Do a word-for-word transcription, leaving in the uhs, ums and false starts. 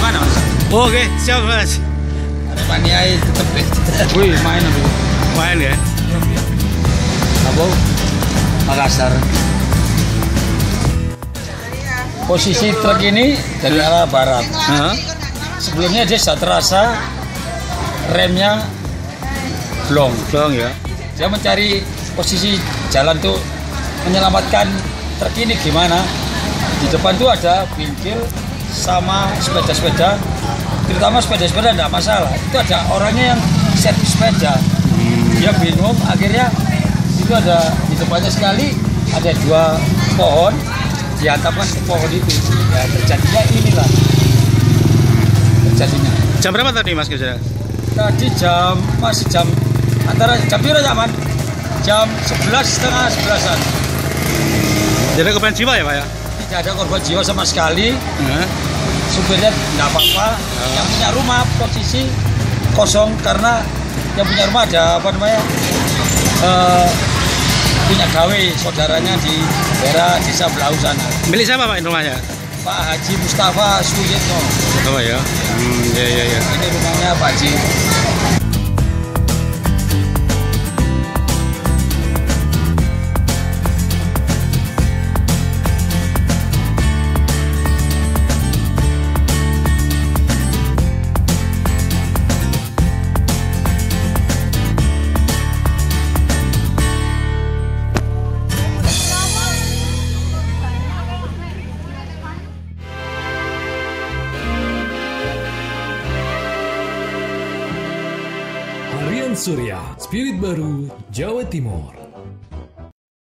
mana Mas? Oke, siap Mas. Aremania tetep wih main aku. Main ya. Apa? Makassar. Posisi truk ini dari arah barat. Heeh. Sebelumnya dia sudah terasa remnya blong. Blong ya. Dia mencari posisi jalan tuh menyelamatkan truk ini gimana. Di depan tuh ada bingkil sama sepeda-sepeda, terutama sepeda-sepeda tidak masalah. Itu ada orangnya yang servis sepeda. Dia bingung, akhirnya itu ada di depannya sekali ada dua pohon, dihantamkan ke pohon itu. Ya terjadinya inilah terjadinya. Jam berapa tadi Mas kejadian? Tadi jam masih jam antara jam berapa zaman? Jam sebelas setengah sebelasan. Jadi korban jiwa ya Pak ya? Tidak ada korban jiwa sama sekali. Heeh. Supirnya nggak apa-apa. Oh. Yang punya rumah posisi kosong karena yang punya rumah ada apa namanya uh, punya gawe saudaranya di daerah desa Belau sana. Milik siapa Pak rumahnya? Pak Haji Mustafa Suyitno. Oh ya. Hmm, ya ya ya. Ini rumahnya Pak Haji. Harian Surya, Spirit Baru, Jawa Timur.